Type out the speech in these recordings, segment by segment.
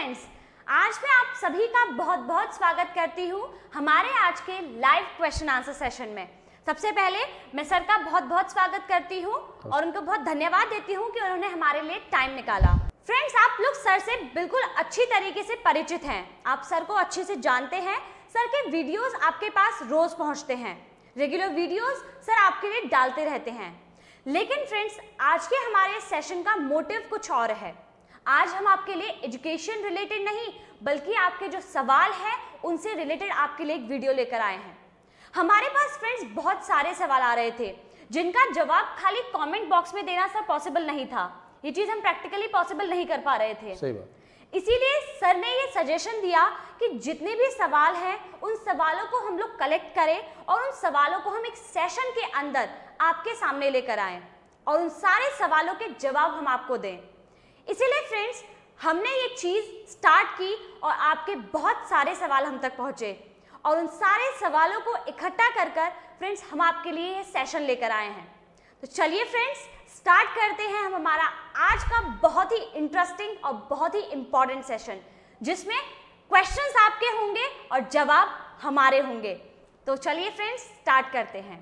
Friends, आज मैं आप सभी का बहुत बहुत स्वागत करती हूँ हमारे आज के लाइव क्वेश्चन आंसर सेशन में। सबसे पहले मैं सर का बहुत बहुत स्वागत करती हूँ और उनको बहुत धन्यवाद देती हूँ कि उन्होंने हमारे लिए टाइम निकाला। फ्रेंड्स, आप लोग सर से बिल्कुल अच्छी तरीके से परिचित हैं, आप सर को अच्छे से जानते हैं। सर के वीडियोस आपके पास रोज पहुंचते हैं, रेगुलर वीडियोस सर आपके लिए डालते रहते हैं। लेकिन फ्रेंड्स, आज के हमारे सेशन का मोटिव कुछ और है। आज हम आपके लिए एजुकेशन रिलेटेड नहीं बल्कि आपके जो सवाल है उनसे रिलेटेड आपके लिए एक वीडियो लेकर आए हैं। हमारे पास फ्रेंड्स बहुत सारे सवाल आ रहे थे जिनका जवाब खाली कमेंट बॉक्स में देना सर पॉसिबल नहीं था। ये चीज हम प्रैक्टिकली पॉसिबल नहीं कर पा रहे थे। सही बात। इसीलिए सर ने ये सजेशन दिया कि जितने भी सवाल हैं उन सवालों को हम लोग कलेक्ट करें और उन सवालों को हम एक सेशन के अंदर आपके सामने लेकर आएं और उन सारे सवालों के जवाब हम आपको दें। इसीलिए फ्रेंड्स, हमने ये चीज स्टार्ट की और आपके बहुत सारे सवाल हम तक पहुंचे और उन सारे सवालों को इकट्ठा कर कर फ्रेंड्स हम आपके लिए ये सेशन लेकर आए हैं। तो चलिए फ्रेंड्स, स्टार्ट करते हैं हम हमारा आज का बहुत ही इंटरेस्टिंग और बहुत ही इंपॉर्टेंट सेशन, जिसमें क्वेश्चंस आपके होंगे और जवाब हमारे होंगे। तो चलिए फ्रेंड्स, स्टार्ट करते हैं।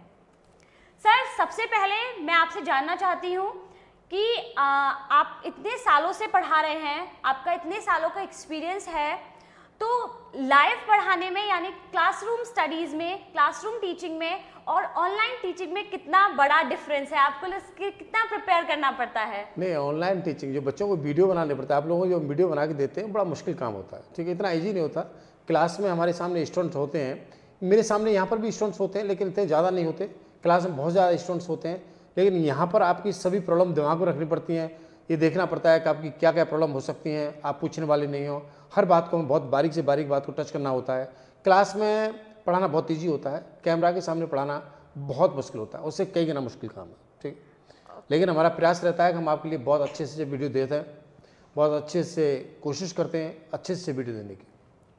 सर, सबसे पहले मैं आपसे जानना चाहती हूँ कि आप इतने सालों से पढ़ा रहे हैं, आपका इतने सालों का एक्सपीरियंस है, तो लाइव पढ़ाने में यानी क्लासरूम स्टडीज़ में, क्लासरूम टीचिंग में और ऑनलाइन टीचिंग में कितना बड़ा डिफरेंस है? आपको इसके कितना प्रिपेयर करना पड़ता है? नहीं, ऑनलाइन टीचिंग जो बच्चों को वीडियो बनाने पड़ता है, आप लोगों को जो वीडियो बना के देते हैं बड़ा मुश्किल काम होता है। ठीक है, इतना ईजी नहीं होता। क्लास में हमारे सामने स्टूडेंट्स होते हैं, मेरे सामने यहाँ पर भी स्टूडेंट्स होते हैं, लेकिन इतने ज़्यादा नहीं होते। क्लास में बहुत ज़्यादा स्टूडेंट्स होते हैं, लेकिन यहाँ पर आपकी सभी प्रॉब्लम दिमाग में रखनी पड़ती हैं। ये देखना पड़ता है कि आपकी क्या क्या प्रॉब्लम हो सकती हैं, आप पूछने वाले नहीं हो। हर बात को बहुत बारीक से बारीक बात को टच करना होता है। क्लास में पढ़ाना बहुत ईजी होता है, कैमरा के सामने पढ़ाना बहुत मुश्किल होता है, उससे कई गुना मुश्किल काम है। ठीक, लेकिन हमारा प्रयास रहता है कि हम आपके लिए बहुत अच्छे से वीडियो देते हैं, बहुत अच्छे से कोशिश करते हैं अच्छे से वीडियो देने की।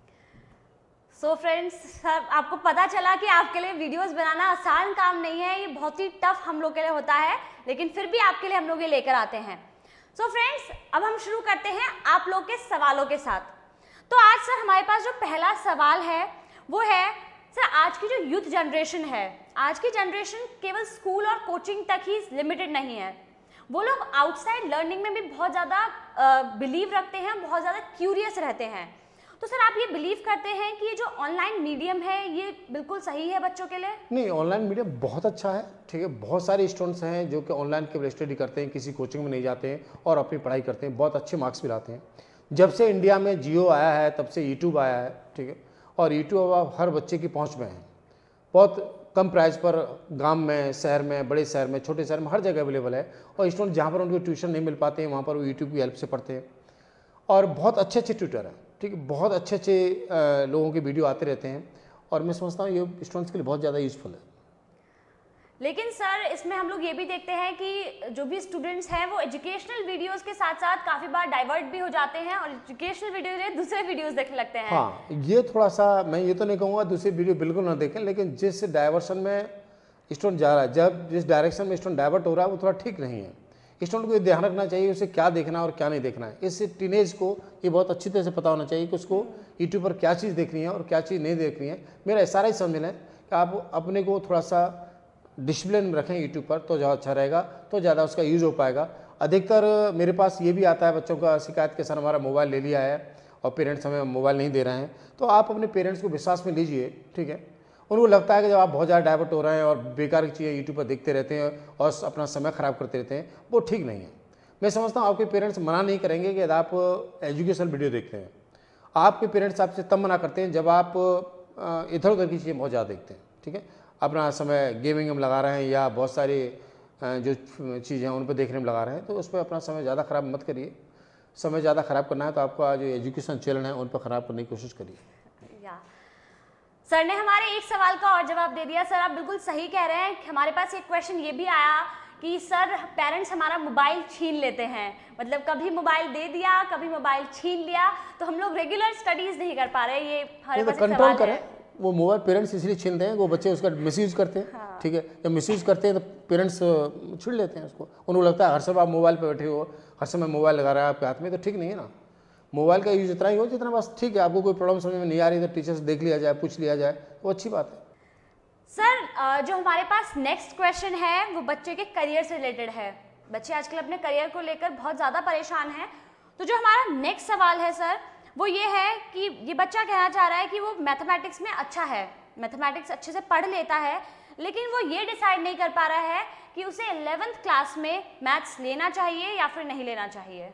सो फ्रेंड्स, सर आपको पता चला कि आपके लिए वीडियोस बनाना आसान काम नहीं है, ये बहुत ही टफ हम लोग के लिए होता है, लेकिन फिर भी आपके लिए हम लोग ये लेकर आते हैं। सो फ्रेंड्स, अब हम शुरू करते हैं आप लोग के सवालों के साथ। तो आज सर हमारे पास जो पहला सवाल है वो है, सर आज की जो यूथ जनरेशन है, आज की जनरेशन केवल स्कूल और कोचिंग तक ही लिमिटेड नहीं है, वो लोग आउटसाइड लर्निंग में भी बहुत ज़्यादा बिलीव रखते हैं, बहुत ज़्यादा क्यूरियस रहते हैं। तो सर, आप ये बिलीव करते हैं कि ये जो ऑनलाइन मीडियम है ये बिल्कुल सही है बच्चों के लिए? नहीं, ऑनलाइन मीडियम बहुत अच्छा है। ठीक है, बहुत सारे स्टूडेंट्स हैं जो कि ऑनलाइन केवल स्टडी करते हैं, किसी कोचिंग में नहीं जाते हैं और अपनी पढ़ाई करते हैं, बहुत अच्छे मार्क्स भी लाते हैं। जब से इंडिया में जियो आया है तब से यूट्यूब आया है। ठीक है, और यूट्यूब अब हर बच्चे की पहुँच में है, बहुत कम प्राइस पर गाँव में, शहर में, बड़े शहर में, छोटे शहर में हर जगह अवेलेबल है। और स्टूडेंट जहाँ पर उनको ट्यूशन नहीं मिल पाते हैं वहाँ पर वो यूट्यूब की हेल्प से पढ़ते हैं और बहुत अच्छे अच्छे ट्यूटर हैं। ठीक है, बहुत अच्छे अच्छे लोगों के वीडियो आते रहते हैं और मैं समझता हूँ ये स्टूडेंट्स के लिए बहुत ज़्यादा यूज़फुल है। लेकिन सर, इसमें हम लोग ये भी देखते हैं कि जो भी स्टूडेंट्स हैं वो एजुकेशनल वीडियोस के साथ साथ काफ़ी बार डाइवर्ट भी हो जाते हैं और एजुकेशनल वीडियो से दूसरे वीडियोस देखने लगते हैं। हाँ, ये थोड़ा सा, मैं ये तो नहीं कहूँगा दूसरे वीडियो बिल्कुल ना देखें, लेकिन जिस डाइवर्सन में स्टूडेंट जा रहा है, जब जिस डायरेक्शन में स्टूडेंट डाइवर्ट हो रहा है वो थोड़ा ठीक नहीं है। स्टूडेंट को ये ध्यान रखना चाहिए उसे क्या देखना है और क्या नहीं देखना है। इस टीनेज को ये बहुत अच्छी तरह से पता होना चाहिए कि उसको यूट्यूब पर क्या चीज़ देखनी है और क्या चीज़ नहीं देखनी है। मेरा सारा ही समझना है कि आप अपने को थोड़ा सा डिसिप्लिन में रखें यूट्यूब पर, तो ज़्यादा अच्छा रहेगा, तो ज़्यादा उसका यूज़ हो पाएगा। अधिकतर मेरे पास ये भी आता है बच्चों का शिकायत के सर हमारा मोबाइल ले लिया है और पेरेंट्स हमें मोबाइल नहीं दे रहे हैं। तो आप अपने पेरेंट्स को विश्वास में लीजिए। ठीक है, उनको लगता है कि जब आप बहुत ज़्यादा डाइवर्ट हो रहे हैं और बेकार की चीज़ें यूट्यूब पर देखते रहते हैं और अपना समय ख़राब करते रहते हैं, वो ठीक नहीं है। मैं समझता हूँ आपके पेरेंट्स मना नहीं करेंगे कि यदि आप एजुकेशनल वीडियो देखते हैं। आपके पेरेंट्स आपसे तब मना करते हैं जब आप इधर उधर की चीज़ें बहुत ज़्यादा देखते हैं। ठीक है, अपना समय गेमिंग में लगा रहे हैं या बहुत सारी जो चीज़ें हैं उन पर देखने में लगा रहे हैं, तो उस पर अपना समय ज़्यादा ख़राब मत करिए। समय ज़्यादा ख़राब करना है तो आपका जो एजुकेशन चैनल है उन पर ख़राब करने की कोशिश करिए। सर ने हमारे एक सवाल का और जवाब दे दिया। सर, आप बिल्कुल सही कह रहे हैं। हमारे पास एक क्वेश्चन ये भी आया कि सर पेरेंट्स हमारा मोबाइल छीन लेते हैं, मतलब कभी मोबाइल दे दिया कभी मोबाइल छीन लिया, तो हम लोग रेगुलर स्टडीज नहीं कर पा रहे। ये हमारे पास कंट्रोल करें। वो मोबाइल पेरेंट्स इसलिए छीनते हैं, वो बच्चे उसका मिसयूज करते हैं। हाँ। ठीक है, जब मिसयूज करते हैं तो पेरेंट्स छीन लेते हैं उसको। उनको लगता है हर समय आप मोबाइल पे बैठे हो, हर समय मोबाइल लगा रहा है आपके हाथ में, तो ठीक नहीं है ना। मोबाइल का यूज इतना ही हो जितना बस ठीक है, आपको कोई प्रॉब्लम समझ में नहीं आ रही तो टीचर से देख लिया जाए, पूछ लिया जाए, वो अच्छी बात है। सर जो हमारे पास नेक्स्ट क्वेश्चन है वो बच्चे के करियर से रिलेटेड है। बच्चे आजकल अपने करियर को लेकर बहुत ज़्यादा परेशान हैं। तो जो हमारा नेक्स्ट सवाल है सर वो ये है कि ये बच्चा कहना चाह रहा है कि वो मैथमेटिक्स में अच्छा है, मैथमेटिक्स अच्छे से पढ़ लेता है, लेकिन वो ये डिसाइड नहीं कर पा रहा है कि उसे 11th क्लास में मैथ्स लेना चाहिए या फिर नहीं लेना चाहिए।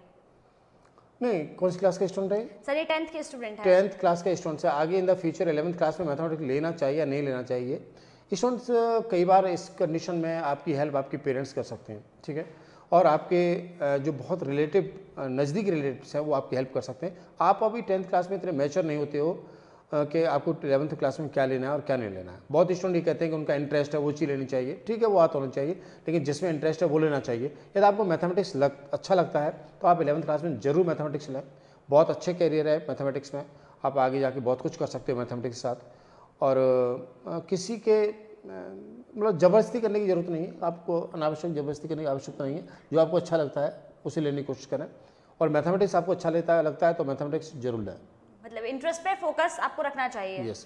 नहीं, कौन सी क्लास का स्टूडेंट है सर ये 10th के स्टूडेंट है। 10th क्लास का स्टूडेंट है। आगे in the future 11th class में मैथमेटिक्स लेना चाहिए या नहीं लेना चाहिए, स्टूडेंट्स कई बार इस कंडीशन में आपकी हेल्प आपके पेरेंट्स कर सकते हैं, ठीक है, और आपके जो बहुत रिलेटिव नज़दीकी रिलेटिव्स हैं वो आपकी हेल्प कर सकते हैं। आप अभी 10th क्लास में इतने मैच्योर नहीं होते हो कि आपको 11th क्लास में क्या लेना है और क्या नहीं लेना है। बहुत स्टूडेंट ये कहते हैं कि उनका इंटरेस्ट है वो चीज़ लेनी चाहिए, ठीक है, वो बात होना चाहिए, लेकिन जिसमें इंटरेस्ट है वो लेना चाहिए। यदि आपको मैथमेटिक्स अच्छा लगता है तो आप 11th क्लास में जरूर मैथमेटिक्स लें। बहुत अच्छे कैरियर है मैथमेटिक्स में, आप आगे जाके बहुत कुछ कर सकते हो मैथमेटिक्स के साथ। और किसी के मतलब ज़बरदस्ती करने की ज़रूरत नहीं है, आपको अनावश्यक ज़बरदस्ती करने की आवश्यकता नहीं है। जो आपको अच्छा लगता है उसे लेने की कोशिश करें, और मैथमेटिक्स आपको अच्छा लगता है तो मैथमेटिक्स जरूर लें। मतलब इंटरेस्ट पे फोकस आपको रखना चाहिए। यस।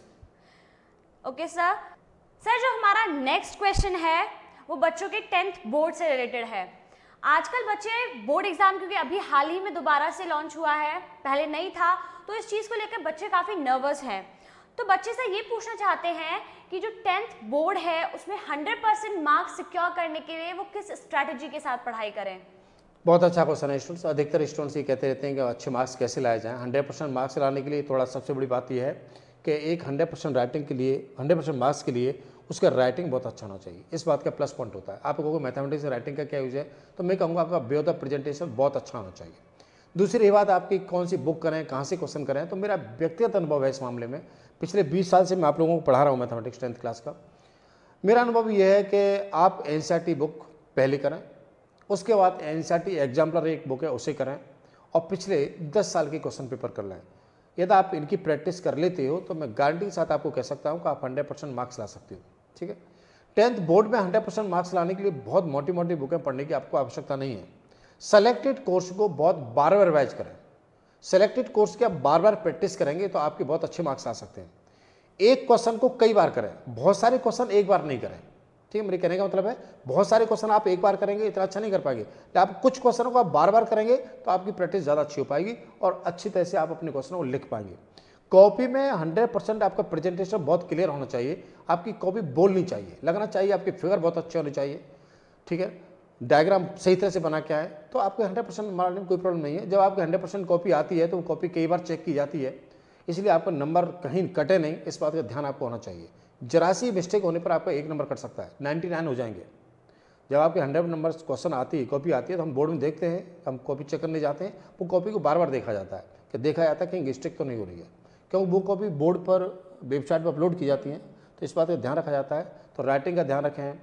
Okay sir. सर जो हमारा नेक्स्ट क्वेश्चन है वो बच्चों के 10th बोर्ड से रिलेटेड है। आजकल बच्चे बोर्ड एग्जाम क्योंकि अभी हाल ही में दोबारा से लॉन्च हुआ है, पहले नहीं था, तो इस चीज़ को लेकर बच्चे काफ़ी नर्वस हैं। तो बच्चे से ये पूछना चाहते हैं कि जो 10th बोर्ड है उसमें 100% मार्क्स सिक्योर करने के लिए वो किस स्ट्रैटेजी के साथ पढ़ाई करें। बहुत अच्छा क्वेश्चन है स्टूडेंट्स। अधिकतर स्टूडेंट्स ये कहते रहते हैं कि अच्छे मार्क्स कैसे लाए जाएं। 100% मार्क्स लाने के लिए थोड़ा सबसे बड़ी बात यह है कि एक 100% राइटिंग के लिए, 100% मार्क्स के लिए उसका राइटिंग बहुत अच्छा होना चाहिए। इस बात का प्लस पॉइंट होता है। आप कहोगे मैथमेटिक्स में राइटिंग का क्या यूज है, तो मैं कहूँगा आपका वे ऑफ द प्रेजेंटेशन बहुत अच्छा होना चाहिए। दूसरी बात, आपकी कौन सी बुक करें, कहाँ से क्वेश्चन करें, तो मेरा व्यक्तिगत अनुभव है इस मामले में। पिछले 20 साल से मैं आप लोगों को पढ़ा रहा हूँ मैथमेटिक्स 10th क्लास का। मेरा अनुभव यह है कि आप NCERT बुक पहले करें, उसके बाद NCERT एग्जाम्पलर एक बुक है उसे करें, और पिछले 10 साल के क्वेश्चन पेपर कर लें। यदि आप इनकी प्रैक्टिस कर लेते हो तो मैं गारंटी के साथ आपको कह सकता हूँ कि आप 100% मार्क्स ला सकते हो, ठीक है। 10th बोर्ड में 100% मार्क्स लाने के लिए बहुत मोटी मोटी बुकें पढ़ने की आपको आवश्यकता नहीं है। सेलेक्टेड कोर्स को बहुत बार बार रिवाइज करें। सेलेक्टेड कोर्स की आप बार बार प्रैक्टिस करेंगे तो आपके बहुत अच्छे मार्क्स आ सकते हैं। एक क्वेश्चन को कई बार करें, बहुत सारे क्वेश्चन एक बार नहीं करें, ठीक है। मेरे कहने का मतलब है बहुत सारे क्वेश्चन आप एक बार करेंगे इतना अच्छा नहीं कर पाएंगे, तो आप कुछ क्वेश्चनों को आप बार बार करेंगे तो आपकी प्रैक्टिस ज़्यादा अच्छी हो पाएगी और अच्छी तरह से आप अपने क्वेश्चनों को लिख पाएंगे। कॉपी में 100% आपका प्रेजेंटेशन बहुत क्लियर होना चाहिए। आपकी कॉपी बोलनी चाहिए, लगना चाहिए, आपके फिगर बहुत अच्छे होने चाहिए, ठीक है। डायग्राम सही तरह से बना के आए तो आपके 100% मारने में कोई प्रॉब्लम नहीं है। जब आपकी 100% कॉपी आती है तो वो कॉपी कई बार चेक की जाती है, इसलिए आपका नंबर कहीं कटे नहीं, इस बात का ध्यान आपको होना चाहिए। जरा सी मिस्टेक होने पर आपका 1 नंबर कट सकता है, 99 हो जाएंगे। जब आपके 100 नंबर क्वेश्चन आती है, कॉपी आती है, तो हम बोर्ड में देखते हैं, हम कॉपी चेक करने जाते हैं, वो कॉपी को बार बार देखा जाता है कि देखा जाता है कहीं मिस्टेक तो नहीं हो रही है, क्योंकि वो कॉपी बोर्ड पर वेबसाइट पर अपलोड की जाती हैं, तो इस बात का ध्यान रखा जाता है। तो राइटिंग का ध्यान रखें,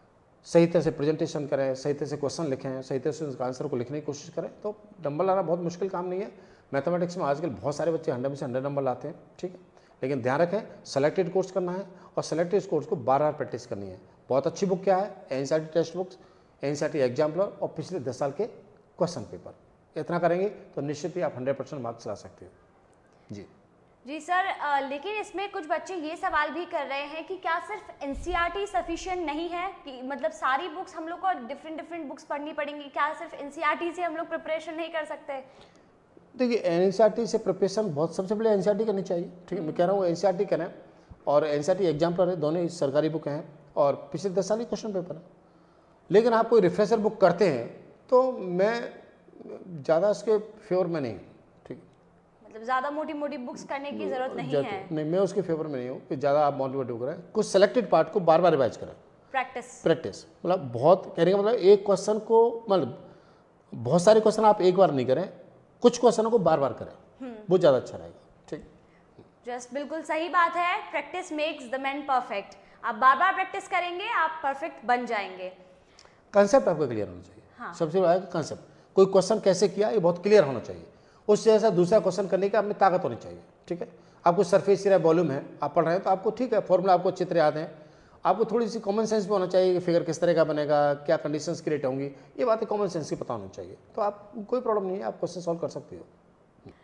सही तरह से प्रेजेंटेशन करें, सही तरह से क्वेश्चन लिखें, सही तरह से उसका आंसर को लिखने की कोशिश करें, तो नंबर लाना बहुत मुश्किल काम नहीं है। मैथमेटिक्स में आजकल बहुत सारे बच्चे 100 में से 100 नंबर लाते हैं, ठीक है। लेकिन ध्यान रखें सेलेक्टेड कोर्स करना है और सेलेक्टेड कोर्स को बार बार प्रैक्टिस करनी है। बहुत अच्छी बुक क्या है, NCERT text books, NCERT exemplar और पिछले 10 साल के क्वेश्चन पेपर, इतना करेंगे तो निश्चित ही आप 100% मार्क्स ला सकते हो। जी सर, लेकिन इसमें कुछ बच्चे ये सवाल भी कर रहे हैं कि क्या सिर्फ NCERT सफिशिएंट नहीं है, कि मतलब सारी बुक्स हम लोग को डिफरेंट बुक्स पढ़नी पड़ेंगी, क्या सिर्फ NCERT से हम लोग प्रिपरेशन नहीं कर सकते? देखिए NCERT से प्रिपरेशन बहुत, सबसे पहले NCERT करनी चाहिए, ठीक है। मैं कह रहा हूँ NCERT करें, और NCERT एग्जाम्पलर है, दोनों ही सरकारी बुक हैं और पिछले 10 साल के क्वेश्चन पेपर है। लेकिन आप कोई रिफ्रेशर बुक करते हैं तो मैं ज़्यादा उसके फेवर में नहीं, ठीक है। मतलब ज़्यादा मोटी मोटी बुक्स करने की ज़रूरत नहीं है। नहीं, मैं उसके फेवर में नहीं हूँ कि ज़्यादा आप मोटी मोटी बुक करें। कुछ सेलेक्टेड पार्ट को बार बार रिवाइज करें, प्रैक्टिस मतलब बहुत कहने का मतलब एक क्वेश्चन को, मतलब बहुत सारे क्वेश्चन आप एक बार नहीं करें, कुछ क्वेश्चनों को बार बार करें, वो ज़्यादा अच्छा रहेगा, ठीक। जस्ट बिल्कुल सही बात है, practice makes the man perfect. आप बार बार प्रैक्टिस करेंगे आप परफेक्ट बन जाएंगे। कंसेप्ट आपका क्लियर होना चाहिए। हाँ। सबसे बड़ा कंसेप्ट, कोई क्वेश्चन कैसे किया ये बहुत क्लियर होना चाहिए। उससे जैसा दूसरा क्वेश्चन करने की आप में ताकत होनी चाहिए, ठीक है। आपको सरफेस एरिया वॉल्यूम है, आप पढ़ रहे हैं तो आपको ठीक है, फॉर्मूला आपको चित्र याद है, आपको थोड़ी सी कॉमन सेंस भी होना चाहिए कि फिगर किस तरह का बनेगा, क्या कंडीशंस क्रिएट होंगी, ये बातें कॉमन सेंस की पता होनी चाहिए। तो आप कोई प्रॉब्लम नहीं है, आप क्वेश्चन सॉल्व कर सकते हो।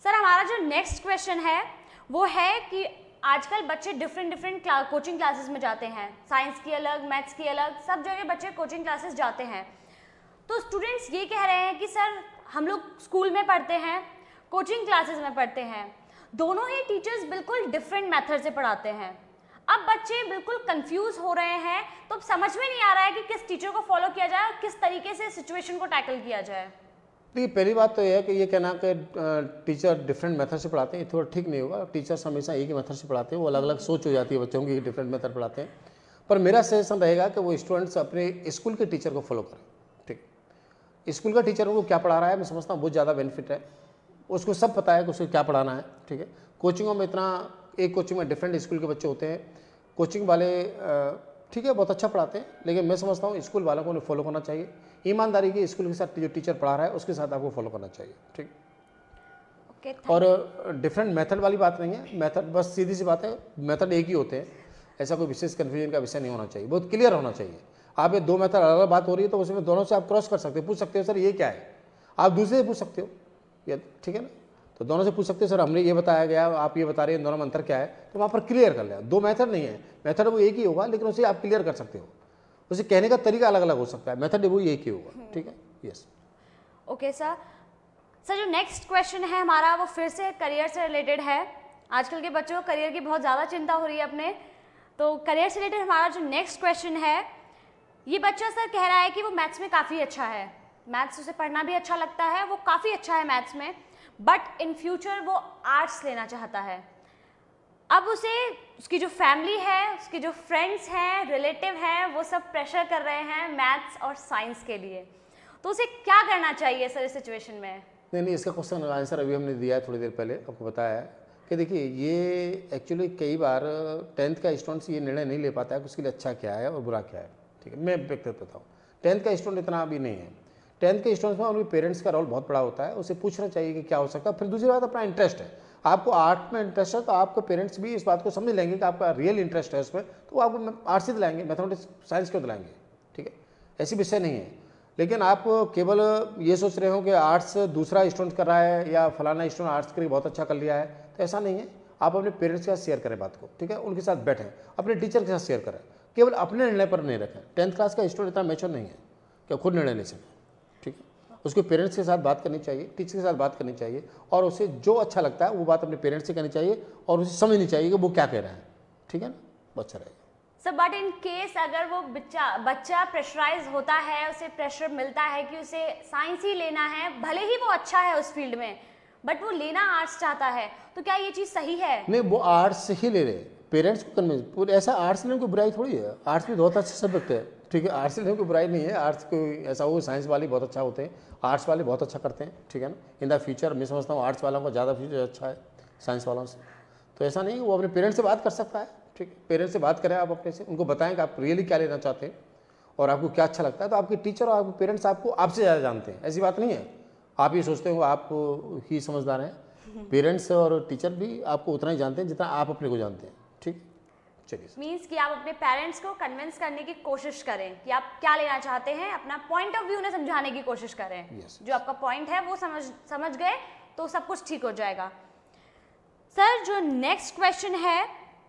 सर हमारा जो नेक्स्ट क्वेश्चन है वो है कि आजकल बच्चे डिफरेंट कोचिंग क्लासेस में जाते हैं, साइंस की अलग, मैथ्स की अलग, सब जगह बच्चे कोचिंग क्लासेस जाते हैं। तो स्टूडेंट्स ये कह रहे हैं कि सर हम लोग स्कूल में पढ़ते हैं, कोचिंग क्लासेस में पढ़ते हैं, दोनों ही टीचर्स बिल्कुल डिफरेंट मेथड से पढ़ाते हैं। अब बच्चे बिल्कुल कंफ्यूज हो रहे हैं, तो अब समझ में नहीं आ रहा है कि किस टीचर को फॉलो किया जाए और किस तरीके से सिचुएशन को टैकल किया जाए। देखिए पहली बात तो यह है कि ये कहना कि टीचर डिफरेंट मेथड से पढ़ाते हैं, ये थोड़ा ठीक नहीं होगा। टीचर्स हमेशा एक ही मेथड से पढ़ाते हैं, वो अलग अलग सोच हो जाती है बच्चों की, डिफरेंट मेथड पढ़ाते हैं। पर मेरा सजेशन रहेगा कि वो स्टूडेंट्स अपने स्कूल के टीचर को फॉलो करें। ठीक, स्कूल का टीचर उनको क्या पढ़ा रहा है, मैं समझता हूँ बहुत ज़्यादा बेनिफिट है, उसको सब पता है कि उसको क्या पढ़ाना है। ठीक है, कोचिंगों में इतना, एक कोचिंग में डिफरेंट स्कूल के बच्चे होते हैं, कोचिंग वाले ठीक है बहुत अच्छा पढ़ाते हैं, लेकिन मैं समझता हूँ स्कूल वालों को उन्हें फॉलो करना चाहिए। ईमानदारी की स्कूल के साथ जो टीचर पढ़ा रहा है उसके साथ आपको फॉलो करना चाहिए। ठीक, और डिफरेंट मेथड वाली बात नहीं है, मेथड बस सीधी सी बात है, मेथड एक ही होते हैं, ऐसा कोई विशेष कन्फ्यूजन का विषय नहीं होना चाहिए, बहुत क्लियर होना चाहिए। आप ये दो मेथड अलग अलग बात हो रही है तो उसमें दोनों से आप क्रॉस कर सकते हो, पूछ सकते हो सर ये क्या है, आप दूसरे से पूछ सकते हो, ये ठीक है ना, तो दोनों से पूछ सकते हो सर हमने ये बताया गया, आप ये बता रहे हैं, दोनों में अंतर क्या है, तो वहाँ पर क्लियर कर लिया। दो मेथड नहीं है, मेथड वो एक ही होगा, लेकिन उसे आप क्लियर कर सकते हो, उसे कहने का तरीका अलग अलग हो सकता है, मेथड वो एक ही होगा। ठीक है, यस। ओके सर, जो नेक्स्ट क्वेश्चन है हमारा वो फिर से करियर से रिलेटेड है। आजकल के बच्चों को करियर की बहुत ज़्यादा चिंता हो रही है अपने, तो करियर से रिलेटेड हमारा जो नेक्स्ट क्वेश्चन है, ये बच्चा सर कह रहा है कि वो मैथ्स में काफ़ी अच्छा है, मैथ्स उसे पढ़ना भी अच्छा लगता है, वो काफ़ी अच्छा है मैथ्स में, बट इन फ्यूचर वो आर्ट्स लेना चाहता है। अब उसे उसकी जो फैमिली है, उसके जो फ्रेंड्स हैं, रिलेटिव हैं, वो सब प्रेशर कर रहे हैं मैथ्स और साइंस के लिए, तो उसे क्या करना चाहिए सर इस सिचुएशन में? नहीं, इसका क्वेश्चन आंसर अभी हमने दिया है थोड़ी देर पहले, आपको बताया है कि देखिए ये एक्चुअली कई बार 10th का स्टूडेंट्स ये निर्णय नहीं ले पाता है कि उसके लिए अच्छा क्या है और बुरा क्या है। ठीक है, मैं व्यक्तिगत बताऊँ, 10th का स्टूडेंट इतना अभी नहीं है। 10th के स्टूडेंट्स में उनके पेरेंट्स का रोल बहुत बड़ा होता है, उसे पूछना चाहिए कि क्या हो सकता है। फिर दूसरी बात अपना इंटरेस्ट है, आपको आर्ट में इंटरेस्ट है तो आपके पेरेंट्स भी इस बात को समझ लेंगे कि आपका रियल इंटरेस्ट है उसमें, तो वो आपको आर्ट्स ही दिलाएंगे, मैथमेटिक्स साइंस क्यों दिलाएंगे। ठीक है, ऐसी विषय नहीं है। लेकिन आप केवल ये सोच रहे हो कि आर्ट्स दूसरा स्टूडेंट कर रहा है या फलाना स्टूडेंट आर्ट्स करके बहुत अच्छा कर लिया है, तो ऐसा नहीं है। आप अपने पेरेंट्स के साथ शेयर करें बात को, ठीक है, उनके साथ बैठें, अपने टीचर के साथ शेयर करें, केवल अपने निर्णय पर नहीं रखें। 10th क्लास का स्टूडेंट इतना मैच्योर नहीं है कि खुद निर्णय ले सके। ठीक है, उसके पेरेंट्स के साथ बात करनी चाहिए, टीचर के साथ बात करनी चाहिए, और उसे जो अच्छा लगता है वो बात अपने पेरेंट्स से करनी चाहिए और उसे समझनी चाहिए कि वो क्या कह रहे हैं। ठीक है ना, वो अच्छा रहेगा। सर बट इन केस अगर वो बच्चा प्रेशराइज होता है, उसे प्रेशर मिलता है कि उसे साइंस ही लेना है, भले ही वो अच्छा है उस फील्ड में, बट वो लेना आर्ट्स चाहता है, तो क्या ये चीज़ सही है? नहीं, वो आर्ट्स ही ले रहे, पेरेंट्स को कन्विंस, पूरे ऐसा आर्ट्स लेने कोई बुराई थोड़ी है, आर्ट्स भी बहुत अच्छा सब्जेक्ट है। ठीक है, आर्ट्स लेने कोई बुराई नहीं है, आर्ट्स कोई ऐसा हो, साइंस वाले बहुत अच्छा होते हैं, आर्ट्स वाले बहुत अच्छा करते हैं। ठीक है ना, इन द फ्यूचर मैं समझता हूँ आर्ट्स वालों का ज़्यादा फ्यूचर अच्छा है साइंस वालों से, तो ऐसा नहीं, वो अपने पेरेंट्स से बात कर सकता है। ठीक है, पेरेंट्स से बात करें आप अपने से, उनको बताएं कि आप रियली क्या लेना चाहते हैं और आपको क्या अच्छा लगता है, तो आपके टीचर और आपके पेरेंट्स आपको आपसे ज़्यादा जानते हैं, ऐसी बात नहीं है। आप ये सोचते हो आप ही समझदार हैं, पेरेंट्स और टीचर भी आपको उतना ही जानते हैं जितना आप अपने को जानते हैं। ठीक, चलिए। मीन्स कि आप अपने पेरेंट्स को कन्विंस करने की कोशिश करें कि आप क्या लेना चाहते हैं, अपना पॉइंट ऑफ व्यू उन्हें समझाने की कोशिश करें। जो आपका पॉइंट है वो समझ गए तो सब कुछ ठीक हो जाएगा। सर जो नेक्स्ट क्वेश्चन है,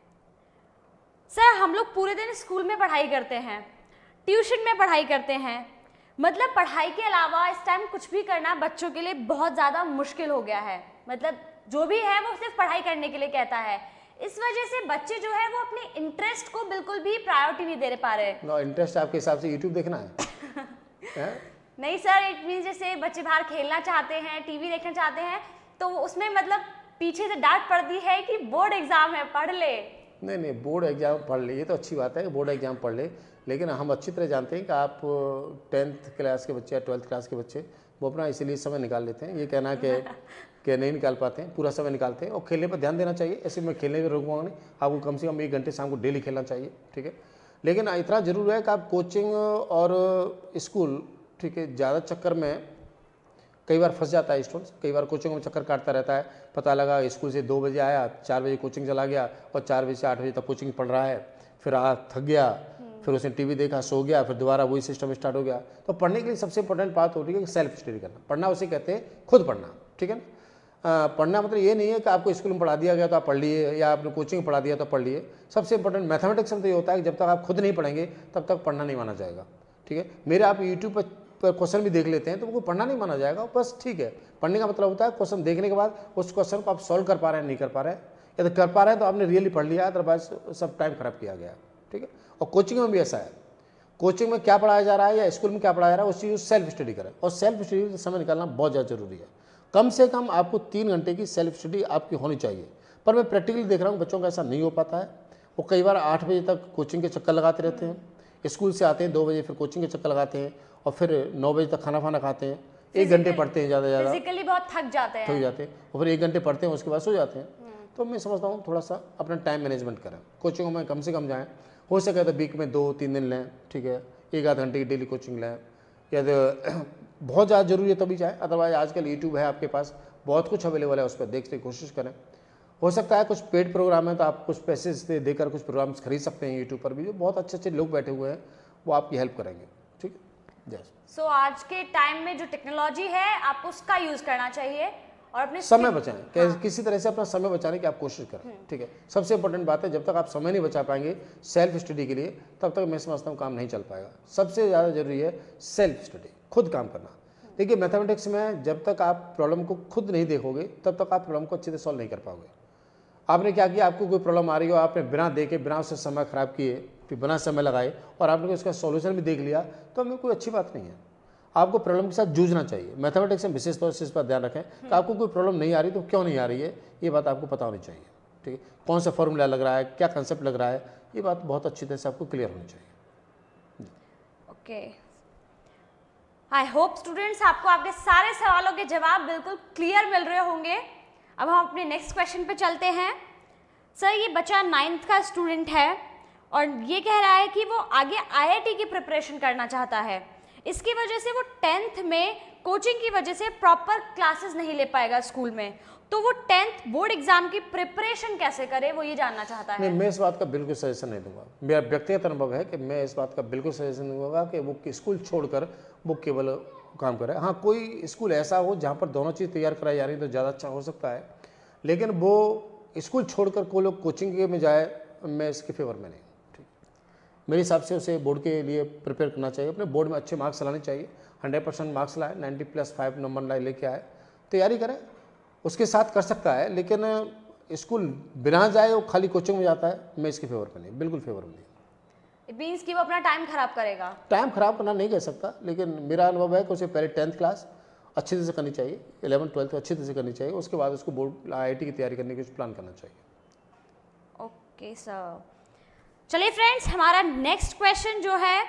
सर हम लोग पूरे दिन स्कूल में पढ़ाई करते हैं, ट्यूशन में पढ़ाई करते हैं, मतलब पढ़ाई के अलावा इस टाइम कुछ भी करना बच्चों के लिए बहुत ज़्यादा मुश्किल हो गया है। मतलब जो भी है वो सिर्फ पढ़ाई करने के लिए कहता है, इस वजह से बच्चे जो है वो अपने इंटरेस्ट को बिल्कुल भी प्रायोरिटी नहीं दे पा रहे। नो, इंटरेस्ट आपके हिसाब से यूट्यूब देखना है? नहीं सर, इट मीन जैसे बच्चे बाहर खेलना चाहते हैं, टीवी देखना चाहते हैं, तो उसमें मतलब पीछे से डांट पड़ती है कि बोर्ड एग्जाम है, पढ़ ले। नहीं, बोर्ड एग्जाम पढ़ ले, ये तो अच्छी बात है कि बोर्ड एग्जाम पढ़ ले, लेकिन हम अच्छी तरह जानते हैं कि आप 10th क्लास के बच्चे या 12th क्लास के बच्चे वो अपना इसीलिए समय निकाल लेते हैं, ये कहना कि नहीं निकाल पाते हैं, पूरा समय निकालते हैं, और खेलने पर ध्यान देना चाहिए। ऐसे मैं खेलने में रोकूंगा नहीं, आपको कम से कम 1 घंटे शाम को डेली खेलना चाहिए। ठीक है, लेकिन इतना ज़रूर है कि आप कोचिंग और स्कूल, ठीक है, ज़्यादा चक्कर में कई बार फंस जाता है स्टूडेंट्स, कई बार कोचिंग में चक्कर काटता रहता है, पता लगा स्कूल से 2 बजे आया, 4 बजे कोचिंग चला गया और 4 बजे से 8 बजे तक कोचिंग पढ़ रहा है, फिर थक गया, फिर उसने टीवी देखा, सो गया, फिर दोबारा वही सिस्टम स्टार्ट हो गया। तो पढ़ने के लिए सबसे इंपॉर्टेंट बात होती है कि सेल्फ स्टडी करना। पढ़ना उसे कहते हैं खुद पढ़ना। ठीक है ना, पढ़ना मतलब ये नहीं है कि आपको स्कूल में पढ़ा दिया गया तो आप पढ़ लिए, या आपने कोचिंग में पढ़ा दिया तो पढ़ लिए। सबसे इंपॉर्टेंट मैथमेटिक्स में तो ये होता है कि जब तक आप खुद नहीं पढ़ेंगे तब तक पढ़ना नहीं माना जाएगा। ठीक है, मेरे आप यूट्यूब पर क्वेश्चन भी देख लेते हैं तो वो पढ़ना नहीं माना जाएगा, बस ठीक है। पढ़ने का मतलब होता है क्वेश्चन देखने के बाद उस क्वेश्चन को आप सॉल्व कर पा रहे हैं, नहीं कर पा रहे हैं, या तो कर पा रहे हैं तो आपने रियली पढ़ लिया, अदरवाइज सब टाइम खराब किया गया। ठीक है, और कोचिंग में भी ऐसा है, कोचिंग में क्या पढ़ाया जा रहा है या स्कूल में क्या पढ़ाया जा रहा है उस चीज़ सेल्फ स्टडी करें, और सेल्फ स्टडी से समय निकालना बहुत ज़्यादा जरूरी है। कम से कम आपको 3 घंटे की सेल्फ स्टडी आपकी होनी चाहिए। पर मैं प्रैक्टिकली देख रहा हूँ बच्चों का ऐसा नहीं हो पाता है। वो कई बार 8 बजे तक कोचिंग के चक्कर लगाते रहते हैं, स्कूल से आते हैं 2 बजे, फिर कोचिंग के चक्कर लगाते हैं, और फिर 9 बजे तक खाना खाते हैं, 1 घंटे पढ़ते हैं ज़्यादा फिजिकली बहुत थक जाते हैं, और फिर 1 घंटे पढ़ते हैं, उसके बाद सो जाते हैं। तो मैं समझता हूँ थोड़ा सा अपना टाइम मैनेजमेंट करें, कोचिंगों में कम से कम जाएँ, हो सके तो वीक में 2-3 दिन लें। ठीक है, 1 आध घंटे की डेली कोचिंग लें, या तो बहुत ज़्यादा जरूरी है तभी जाए, अदरवाइज आजकल यूट्यूब है आपके पास, बहुत कुछ अवेलेबल है, उस पर देखने की कोशिश करें। हो सकता है कुछ पेड प्रोग्राम है तो आप कुछ पैसे देकर कुछ प्रोग्राम्स खरीद सकते हैं यूट्यूब पर भी, जो बहुत अच्छे अच्छे लोग बैठे हुए हैं वो आपकी हेल्प करेंगे। ठीक है, जय। सो आज के टाइम में जो टेक्नोलॉजी है आपको उसका यूज़ करना चाहिए और अपने समय बचाएं। किसी तरह से अपना समय बचाने की आप कोशिश करें। ठीक है, सबसे इंपॉर्टेंट बात है, जब तक आप समय नहीं बचा पाएंगे सेल्फ स्टडी के लिए, तब तक मैं समझता हूँ काम नहीं चल पाएगा। सबसे ज़्यादा जरूरी है सेल्फ स्टडी, खुद काम करना। देखिए मैथमेटिक्स में जब तक आप प्रॉब्लम को खुद नहीं देखोगे तब तक आप प्रॉब्लम को अच्छे से सॉल्व नहीं कर पाओगे। आपने क्या किया, आपको कोई प्रॉब्लम आ रही हो, आपने बिना देखे, बिना उससे समय खराब किए, फिर बिना समय लगाए, और आपने उसका सॉल्यूशन भी देख लिया, तो हमें कोई अच्छी बात नहीं है। आपको प्रॉब्लम के साथ जूझना चाहिए। मैथमेटिक्स में विशेष तौर से इस पर ध्यान रखें कि आपको कोई प्रॉब्लम नहीं आ रही तो क्यों नहीं आ रही है, ये बात आपको पता होनी चाहिए। ठीक है, कौन सा फॉर्मूला लग रहा है, क्या कंसेप्ट लग रहा है, ये बात बहुत अच्छी तरह से आपको क्लियर होनी चाहिए। ओके, आई होप स्टूडेंट्स आपको आपके सारे सवालों के जवाब बिल्कुल क्लियर मिल रहे होंगे। अब हम अपने नेक्स्ट क्वेश्चन पे चलते हैं। सर ये बच्चा 9th का स्टूडेंट है और ये कह रहा है कि वो आगे IIT की प्रिपरेशन करना चाहता है, इसकी वजह से वो 10th में कोचिंग की वजह से प्रॉपर क्लासेस नहीं ले पाएगा स्कूल में, तो वो 10th बोर्ड एग्जाम की प्रिपरेशन कैसे करे, वो ये जानना चाहता है। नहीं, मैं इस बात का बिल्कुल सजेशन नहीं दूंगा। मेरा व्यक्तिगत अनुभव है कि मैं इस बात का बिल्कुल सजेशन दूंगा कि वो स्कूल छोड़कर वो केवल काम करे। हाँ, कोई स्कूल ऐसा हो जहाँ पर दोनों चीज़ तैयार कराई जा रही है तो ज़्यादा अच्छा हो सकता है, लेकिन वो स्कूल छोड़कर कोई लोग कोचिंग में जाए, मैं इसके फेवर में नहीं। ठीक, मेरे हिसाब से उसे बोर्ड के लिए प्रिपेयर करना चाहिए, अपने बोर्ड में अच्छे मार्क्स लाने चाहिए, 100% मार्क्स लाए, 90+5 नंबर लाए, लेके आए, तैयारी करें, उसके साथ कर सकता है। लेकिन स्कूल बिना जाए वो खाली कोचिंग में जाता है, मैं इसके फेवर में नहीं, बिल्कुल फेवर में नहीं। इट मीन्स कि वो अपना टाइम खराब करेगा। टाइम खराब करना नहीं कह सकता, लेकिन मेरा अनुभव है कि उसे पहले 10th क्लास अच्छी तरह से करनी चाहिए, 11th 12th अच्छी तरह से करनी चाहिए, उसके बाद उसको बोर्ड IIT की तैयारी करने की प्लान करना चाहिए। ओके सर, चलिए फ्रेंड्स, हमारा नेक्स्ट क्वेश्चन जो है,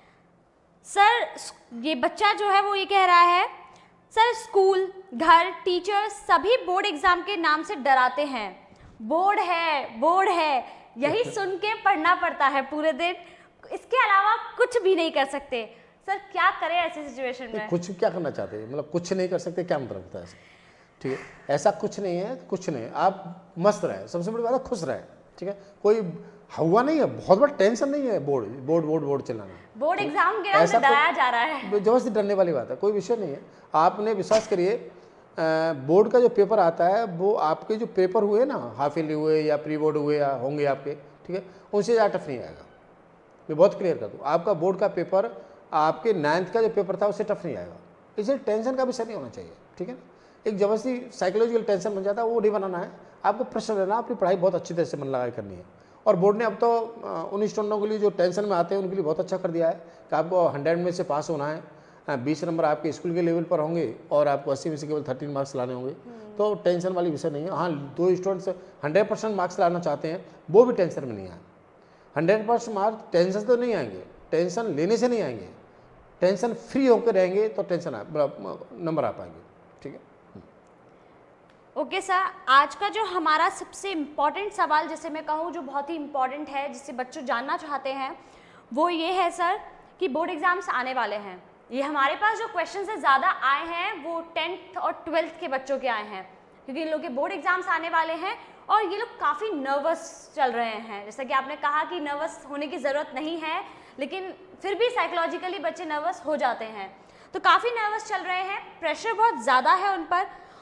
सर ये बच्चा जो है वो ये कह रहा है, सर स्कूल, घर, टीचर्स सभी बोर्ड एग्जाम के नाम से डराते हैं, बोर्ड है यही सुन के पढ़ना पड़ता है पूरे दिन, इसके अलावा कुछ भी नहीं कर सकते। सर क्या करें ऐसी सिचुएशन में? कुछ क्या करना चाहते हैं, मतलब कुछ नहीं कर सकते, क्या मतलब होता है? ठीक है, ऐसा कुछ नहीं है, कुछ नहीं है, आप मस्त रहें, सबसे बड़ी बात है खुश रहें। ठीक है, कोई हुआ नहीं है, बहुत बड़ा टेंशन नहीं है बोर्ड चलाना, बोर्ड एग्जाम के नाम से डराया जा रहा है, जबरदस्ती डरने वाली बात है, कोई विषय नहीं है। आपने विश्वास करिए, बोर्ड का जो पेपर आता है वो आपके जो पेपर हुए ना, हाफ ईयरली हुए या प्री बोर्ड हुए या होंगे आपके, ठीक है, उनसे ज़्यादा टफ नहीं आएगा। मैं बहुत क्लियर कर दूँ, आपका बोर्ड का पेपर आपके 9th का जो पेपर था उससे टफ नहीं आएगा, इसलिए टेंशन का विषय नहीं होना चाहिए। ठीक है, एक जबरदस्ती साइकोलॉजिकल टेंशन बन जाता है, वो नहीं बनाना है। आपको प्रेशर लेना, अपनी पढ़ाई बहुत अच्छी तरह से मन लगा करनी है। और बोर्ड ने अब तो उन स्टूडेंटों के लिए जो टेंशन में आते हैं उनके लिए बहुत अच्छा कर दिया है कि आपको 100 में से पास होना है, 20 नंबर आपके स्कूल के लेवल पर होंगे और आपको 80 में से केवल 13 मार्क्स लाने होंगे, तो टेंशन वाली विषय नहीं है। हाँ, 2 स्टूडेंट्स 100% मार्क्स लाना चाहते हैं, वो भी टेंशन में नहीं आए। 100% मार्क्स टेंशन तो नहीं आएंगे, टेंशन लेने से नहीं आएंगे, टेंशन फ्री होकर रहेंगे तो टेंशन नंबर आ पाएंगे। ठीक है, ओके सर, आज का जो हमारा सबसे इम्पॉर्टेंट सवाल जिसे मैं कहूँ जो बहुत ही इम्पॉर्टेंट है, जिसे बच्चों जानना चाहते हैं, वो ये है सर कि बोर्ड एग्जाम्स आने वाले हैं। ये हमारे पास जो क्वेश्चन से ज़्यादा आए हैं वो 10th और 12th के बच्चों के आए हैं, क्योंकि इन लोग के बोर्ड एग्जाम्स आने वाले हैं और ये लोग काफ़ी नर्वस चल रहे हैं। जैसा कि आपने कहा कि नर्वस होने की ज़रूरत नहीं है, लेकिन फिर भी साइकोलॉजिकली बच्चे नर्वस हो जाते हैं, तो काफ़ी नर्वस चल रहे हैं, प्रेशर बहुत ज़्यादा है उन पर।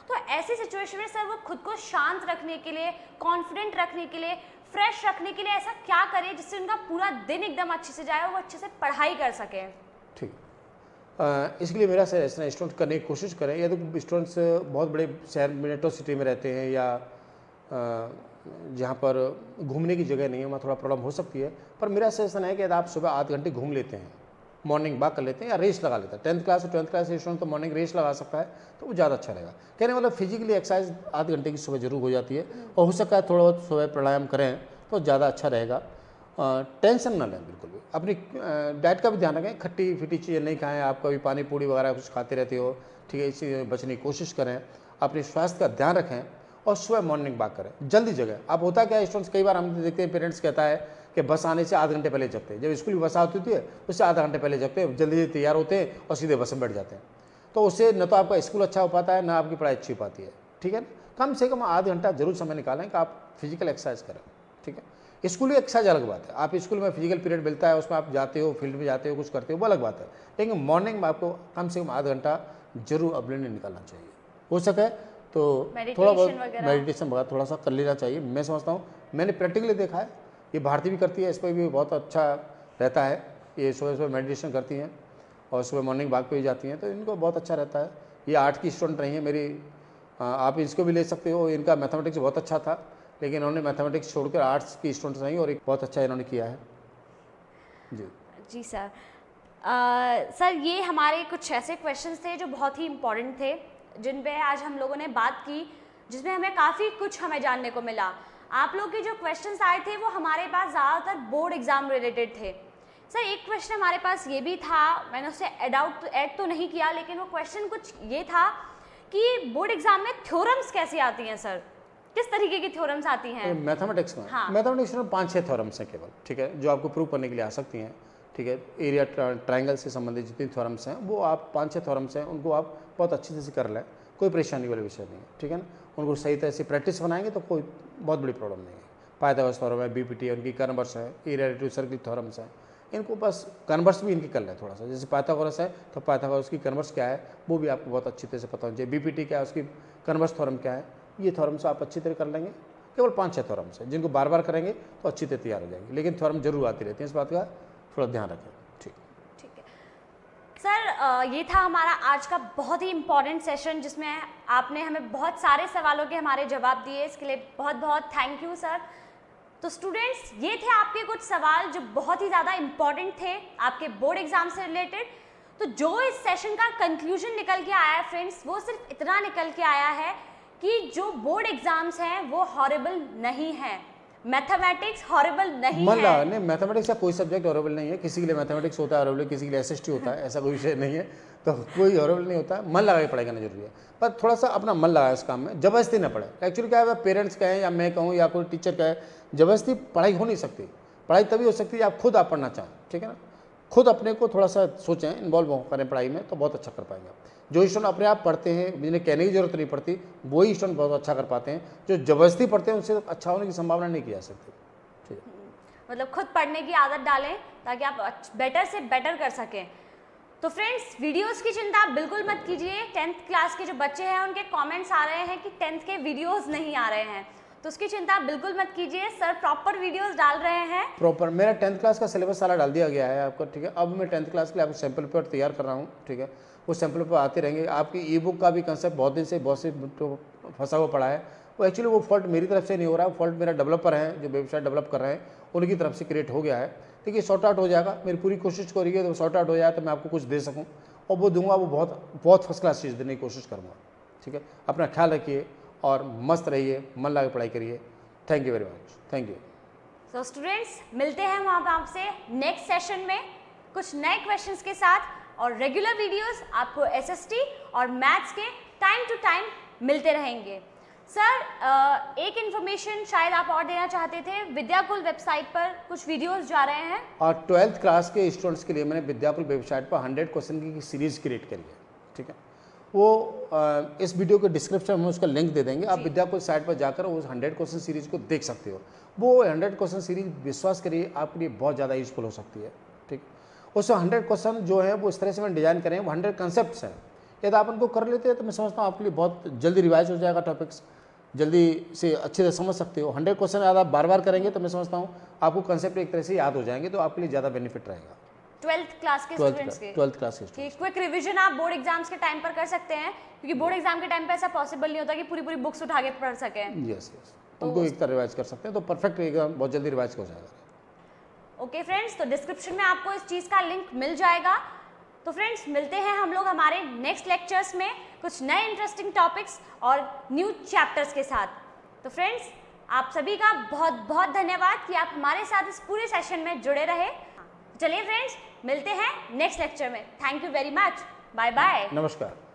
तो ऐसी सिचुएशन में सर वो खुद को शांत रखने के लिए, कॉन्फिडेंट रखने के लिए, फ्रेश रखने के लिए ऐसा क्या करे जिससे उनका पूरा दिन एकदम अच्छे से जाए और वो अच्छे से पढ़ाई कर सके? ठीक, इसके लिए मेरा सजेशन है स्टूडेंट करने की कोशिश करें। या तो स्टूडेंट्स बहुत बड़े शहर मेट्रो सिटी में रहते हैं या जहाँ पर घूमने की जगह नहीं है, वहाँ थोड़ा प्रॉब्लम हो सकती है। पर मेरा सजेशन है कि यदि आप सुबह आधे घंटे घूम लेते हैं, मॉर्निंग वॉक कर लेते हैं या रेस लगा लेते हैं, 10th क्लास और 12th क्लास के स्टूडेंट तो मॉर्निंग रेस लगा सकता है, तो वो ज़्यादा अच्छा रहेगा। कहने मतलब फिजिकली एक्सरसाइज आधे घंटे की सुबह जरूर हो जाती है, और हो सकता है थोड़ा बहुत सुबह प्राणायाम करें तो ज़्यादा अच्छा रहेगा। टेंशन ना लें बिल्कुल भी, अपनी डाइट का भी ध्यान रखें, खट्टी फीटी चीज़ें नहीं खाएं। आप कभी पानी पूड़ी वगैरह कुछ खाते रहते हो, ठीक है, इसी बचने की कोशिश करें। अपने स्वास्थ्य का ध्यान रखें और सुबह मॉर्निंग वॉक करें जल्दी जगह। अब होता क्या है स्टूडेंट्स, कई बार हम देखते हैं पेरेंट्स कहता है कि बस आने से आधे घंटे पहले जगते हैं। जब स्कूल की बस आती होती है उससे आधा घंटे पहले जगते हैं, जल्दी जल्दी तैयार होते हैं और सीधे बस में बैठ जाते हैं। तो उससे न तो आपका स्कूल अच्छा हो पाता है, ना आपकी पढ़ाई अच्छी हो पाती है, ठीक है। कम से कम आधे घंटा जरूर समय निकालें कि आप फिजिकल एक्सरसाइज करें, ठीक है। स्कूल एक्सरसाइज अलग बात है, आप स्कूल में फिजिकल पीरियड मिलता है, उसमें आप जाते हो, फील्ड में जाते हो, कुछ करते हो, वो अलग बात है। लेकिन मॉर्निंग में आपको कम से कम आधा घंटा जरूर अपने लिए निकालना चाहिए। हो सके तो थोड़ा बहुत मेडिटेशन वगैरह थोड़ा सा कर लेना चाहिए। मैं समझता हूँ, मैंने प्रैक्टिकली देखा है, ये भारती भी करती है, इस पर भी बहुत अच्छा रहता है। ये सुबह सुबह मेडिटेशन करती हैं और सुबह मॉर्निंग वॉक पे भी जाती हैं, तो इनको बहुत अच्छा रहता है। ये आर्ट की स्टूडेंट रही है मेरी, आप इसको भी ले सकते हो। इनका मैथमेटिक्स बहुत अच्छा था, लेकिन इन्होंने मैथमेटिक्स छोड़कर आर्ट्स की स्टूडेंट रही और एक बहुत अच्छा इन्होंने किया है। जी सर। सर ये हमारे कुछ ऐसे क्वेश्चंस थे जो बहुत ही इम्पोर्टेंट थे, जिन पे आज हम लोगों ने बात की, जिसमें हमें काफ़ी कुछ हमें जानने को मिला। आप लोग के जो क्वेश्चंस आए थे वो हमारे पास ज़्यादातर बोर्ड एग्ज़ाम रिलेटेड थे। सर एक क्वेश्चन हमारे पास ये भी था, मैंने उसे ऐड तो नहीं किया, लेकिन वो क्वेश्चन कुछ ये था कि बोर्ड एग्ज़ाम में थ्योरम्स कैसे आती हैं सर, किस तरीके की थ्योरम्स आती हैं मैथमेटिक्स में? हाँ। मैथमेटिक्स में 5-6 थ्योरम्स हैं केवल, ठीक है, जो आपको प्रूव करने के लिए आ सकती हैं, ठीक है। एरिया ट्रायंगल से संबंधित जितनी थ्योरम्स हैं वो आप 5-6 थ्योरम्स हैं, उनको आप बहुत अच्छी से कर लें, कोई परेशानी वाला विषय नहीं है, ठीक है ना। उनको सही तरह से प्रैक्टिस बनाएंगे तो कोई बहुत बड़ी प्रॉब्लम नहीं है। पाइथागोरस थ्योरम है, बीपीटी है, उनकी कन्वर्स है, एरिया रेडियस सर्किल थ्योरम्स हैं, इनको बस कन्वर्स भी इनकी कर लें थोड़ा सा। जैसे पाइथागोरस है तो पाइथागोरस की कन्वर्स क्या है वो भी आपको बहुत अच्छी तरह से पता होना चाहिए। बीपीटी क्या है, उसकी कन्वर्स थ्योरम क्या है, ये थ्योरम्स आप अच्छी तरह कर लेंगे। केवल 5-6 थ्योरम्स हैं जिनको बार बार करेंगे तो अच्छी तरह तैयार हो जाएंगे, लेकिन थ्योरम जरूर आती रहती है, इस बात का थोड़ा ध्यान रखें। ठीक है सर, ये था हमारा आज का बहुत ही इम्पोर्टेंट सेशन, जिसमें आपने हमें बहुत सारे सवालों के हमारे जवाब दिए, इसके लिए बहुत बहुत थैंक यू सर। तो स्टूडेंट्स, ये थे आपके कुछ सवाल जो बहुत ही ज़्यादा इम्पोर्टेंट थे आपके बोर्ड एग्जाम से रिलेटेड। तो जो इस सेशन का कंक्लूजन निकल के आया है फ्रेंड्स, वो सिर्फ इतना निकल के आया है कि जो बोर्ड एग्जाम्स हैं वो हॉरिबल नहीं है, मैथमेटिक्स हॉरिबल नहीं है। नहीं, मैथमेटिक्स का कोई सब्जेक्ट हॉरिबल नहीं है। किसी के लिए मैथमेटिक्स होता है हॉरिबल, किसी के लिए एसएसटी होता है, ऐसा कोई विषय नहीं है। तो कोई हॉरिबल नहीं होता है, मन लगा के पढ़ाई करना जरूरी है, पर थोड़ा सा अपना मन लगाए इस काम में, जबरदस्ती ना पढ़े। एक्चुअली क्या है, पेरेंट्स कहें या मैं कहूँ या कोई टीचर कहे, जबरदस्ती पढ़ाई हो नहीं सकती। पढ़ाई तभी हो सकती है आप खुद आप पढ़ना चाहें, ठीक है ना। खुद अपने को थोड़ा सा सोचें, इन्वॉल्व करें पढ़ाई में, तो बहुत अच्छा कर पाएंगे आप। जो स्टूडेंट अपने आप पढ़ते हैं, जिन्हें कहने की जरूरत नहीं पड़ती, वही स्टूडेंट बहुत अच्छा कर पाते हैं। जो जबरदस्ती पढ़ते हैं उनसे अच्छा होने की संभावना नहीं की जा सकती। ठीक है, मतलब खुद पढ़ने की आदत डालें ताकि आप बेटर से बेटर कर सकें। तो फ्रेंड्स, वीडियोस की चिंता आप बिल्कुल मत कीजिए। 10th क्लास के जो बच्चे हैं उनके कमेंट्स आ रहे हैं कि 10th के वीडियोस नहीं आ रहे हैं, तो उसकी चिंता आप बिल्कुल मत कीजिए। सर प्रॉपर वीडियोस डाल रहे हैं, प्रॉपर। मेरा 10th क्लास का सिलेबस सारा डाल दिया गया है आपको, ठीक है। अब मैं 10th क्लास के लिए आपको सैम्पल पेपर तैयार कर रहा हूँ, ठीक है। वो सैम्पल पेपर आते रहेंगे। आपकी ई बुक का भी कंसेप्ट बहुत दिन से बहुत से तो फंसा हुआ पड़ा है। वो एक्चुअली वो फॉल्ट मेरी तरफ से नहीं हो रहा है, फॉल्ट मेरा डेवलपर है जो वेबसाइट डेवलप कर रहे हैं उनकी तरफ से क्रिएट हो गया है। देखिए सॉर्ट आउट हो जाएगा, मेरी पूरी कोशिश करिए तो सॉर्ट आउट हो जाए तो मैं आपको कुछ दे सकूँ, और वो दूंगा, वो बहुत फर्स्ट क्लास चीज़ देने की कोशिश करूँगा, ठीक है। अपना ख्याल रखिए और मस्त रहिए, मन लगा पढ़ाई करिए। Thank you very much, thank you. So students, मिलते हैं वहाँ पर आपसे नेक्स्ट सेशन में कुछ नए क्वेश्चंस के साथ, और रेगुलर वीडियोस आपको एसएसटी और मैथ्स के टाइम टू टाइम मिलते रहेंगे। सर एक इन्फॉर्मेशन शायद आप और देना चाहते थे, विद्याकुल वेबसाइट पर कुछ वीडियोस जा रहे हैं, और 12th क्लास के स्टूडेंट्स के लिए मैंने विद्याकुल वेबसाइट पर 100 क्वेश्चन की सीरीज क्रिएट करी है, ठीक है। वो इस वीडियो के डिस्क्रिप्शन में उसका लिंक दे देंगे, आप विद्याकुल साइट पर जाकर उस 100 क्वेश्चन सीरीज को देख सकते हो। वो 100 क्वेश्चन सीरीज विश्वास करिए आपके लिए बहुत ज़्यादा यूजफुल हो सकती है, ठीक। उसमें 100 क्वेश्चन जो है वो इस तरह से मैंने डिजाइन करें, वो 100 कंसेप्ट हैं, यदि आप उनको कर लेते हैं तो मैं समझता हूँ आपके लिए बहुत जल्दी रिवाइज हो जाएगा, टॉपिक्स जल्दी से अच्छे से समझ सकते हो। 100 क्वेश्चन याद आप बार बार करेंगे तो मैं समझता हूँ आपको कंसेप्ट एक तरह से याद हो जाएंगे, तो आपके लिए ज़्यादा बेनिफिट रहेगा। 12th क्लास के स्टूडेंट्स के 12th क्लास के कि क्विक रिवीजन आप बोर्ड एग्जाम्स के टाइम पर कर सकते हैं, क्योंकि बोर्ड एग्जाम के टाइम पे ऐसा पॉसिबल नहीं होता कि पूरी पूरी बुक्स उठा के पढ़ सकें। यस, उनको एक तरह रिवाइज कर सकते हैं तो परफेक्ट एग्जाम बहुत जल्दी रिवाइज हो जाएगा। ओके फ्रेंड्स, तो डिस्क्रिप्शन में आपको इस चीज़ का लिंक मिल जाएगा। तो फ्रेंड्स, मिलते हैं हम लोग हमारे नेक्स्ट लेक्चर्स में कुछ नए इंटरेस्टिंग टॉपिक्स और न्यू चैप्टर्स के साथ। तो फ्रेंड्स, आप सभी का बहुत बहुत धन्यवाद कि आप हमारे साथ इस पूरे सेशन में जुड़े रहे। चलिए फ्रेंड्स, मिलते हैं नेक्स्ट लेक्चर में। Thank you very much. Bye bye. नमस्कार।